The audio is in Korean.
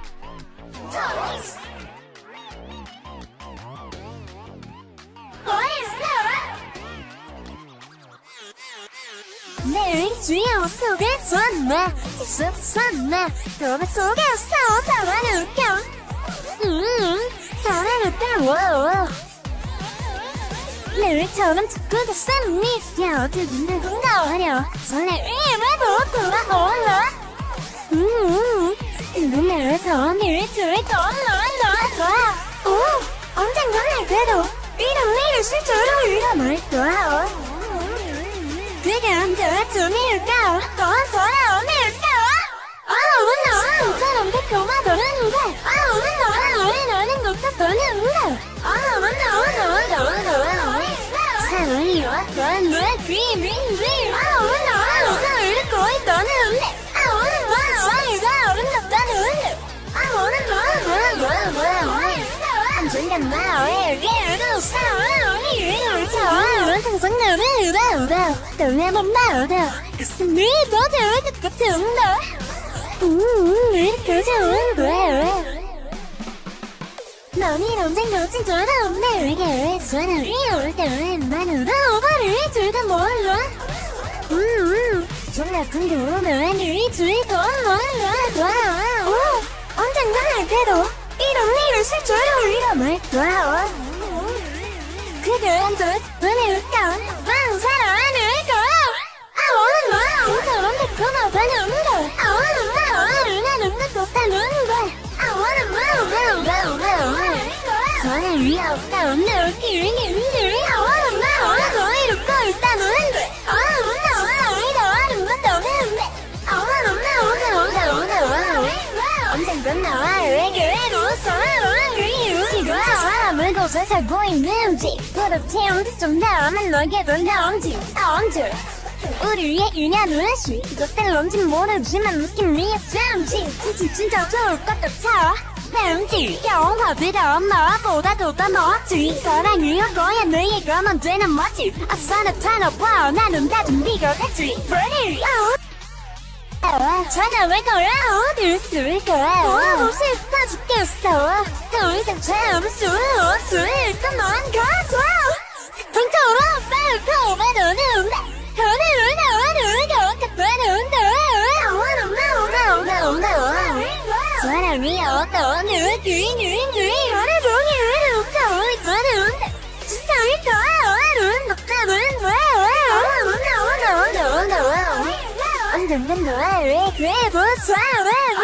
내 주여 속에서 나 있었어 나 너의 속에서 사랑을 느껴 사랑을 따워 내일처럼 듣고 됐었니 어디든 누군가와려 손에 위에 돌아올라 눈에서 미리를 떠올라 언젠가 내게도 이런 일을 실제로 일어날 거야 그게 언제쯤일까 또한 사람일까 사람 달콤하다는데 나는 똑같다는데 사랑이 왔던 너의 비밀이 너를 잊고 있다는데 사랑이가 아름답다는데 언젠간 나에게도 사랑이 일어날 상상력을 떠내본 나도 가슴이 뻗을 것 같은데 이렇게 좋은 거야 넌 이런 생각진 줄 없네 내게 사랑이 올 때는 나는 너를 줄다 몰라 정말 궁금해 네 줄도 몰라 언젠가 내게도 이런 일을 실제로 일어날 거야 그게 언제쯤일까 난 사랑일까 사람 달콤하다는데 나는 똑같다는데 사랑이 없다는 느낌인데 너 이렇게 있다는데 사랑이가 아름답다는데 언젠간 나에게도 사랑이 지금 저 사람을 곳에 살고 있는지 그렇지 좀 다음엔 너에게 된다는지 언제 우리의 인연은 그것들런지 모르지만 느낌이 어쩐지 진짜 좋을 것 같아 왠지 영화보다 엄마보다도 더 멋지 사랑이 올 거야 너희가 만드는 멋지 아싸 나타나봐 나는 다 준비가 됐지 Pretty 찾아올 거야 어딜 쓸 거야 싶어 죽겠어 더 이상 참을 수 없으니까 넌 가져 통째로 빨리 고백하는데 오늘은 나와는 똑같다는데 사랑이 어떤 느낌인지 하루 종일 웃고 있다는데 세상이 더 아름답다는데 언젠간 너에게 그래도 사랑